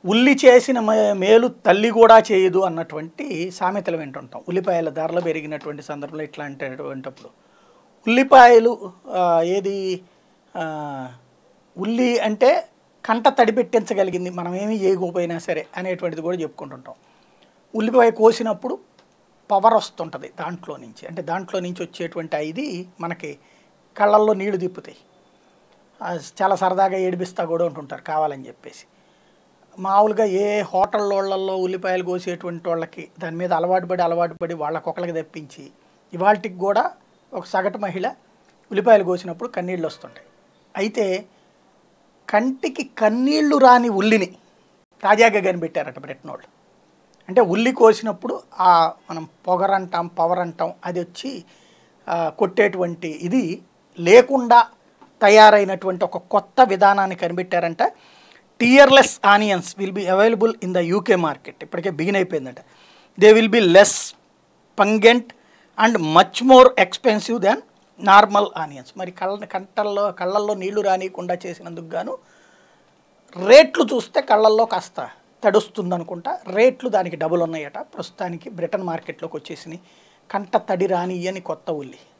ఉల్లి చేసిన మేలు తల్లి కూడా చేయదు అన్నటువంటి సామెతలు వింటుంటాం. ఉల్లిపాయల ధరలు పెరిగినటువంటి సందర్భంలో ఇట్లాంటివంటప్పుడు ఉల్లిపాయలు ఏది ఉల్లి అంటే కంట తడి పెట్టించగలిగింది, మనం ఏమీ చేయకపోయినా సరే అనేటువంటిది కూడా చెప్పుకుంటుంటాం. ఉల్లిపాయ కోసినప్పుడు పవర్ వస్తుంటుంది దాంట్లో నుంచి, అంటే దాంట్లో నుంచి వచ్చేటువంటి ఇది మనకి కళ్ళల్లో నీళ్లు తిప్పుతాయి. చాలా సరదాగా ఏడిపిస్తా కూడా ఉంటుంటారు కావాలని చెప్పేసి. మామూలుగా ఏ హోటళ్ళల్లో ఉల్లిపాయలు కోసేటువంటి వాళ్ళకి దాని మీద అలవాటు పడి వాళ్ళకొకళ్ళకి తెప్పించి ఇవాళకి కూడా ఒక సగటు మహిళ ఉల్లిపాయలు కోసినప్పుడు కన్నీళ్ళు వస్తుంటాయి. అయితే కంటికి కన్నీళ్లు రాని ఉల్లిని తాజాగా కనిపెట్టారట పెట్టినోళ్ళు. అంటే ఉల్లి కోసినప్పుడు మనం పొగరంటాం పవర్ అంటాం అది వచ్చి కొట్టేటువంటి ఇది లేకుండా తయారైనటువంటి ఒక కొత్త విధానాన్ని కనిపెట్టారంట. Tearless onions will be available in the UK market. ఇప్పటికే బిగిన్ అయిపోయిందట. They will be less pungent and much more expensive than normal onions. మరి కళ్ళల్లో నీళ్లు రానియకుండా చేసినందుకు గాను రేట్లు చూస్తే కళ్ళల్లో కాస్త తడుస్తుంది అనుకుంటా. రేట్లు దానికి డబుల్ ఉన్నాయట. ప్రస్తుతానికి బ్రిటన్ మార్కెట్లోకి వచ్చేసినాయి. కంట తడి రానియని కొత్త ఉల్లి.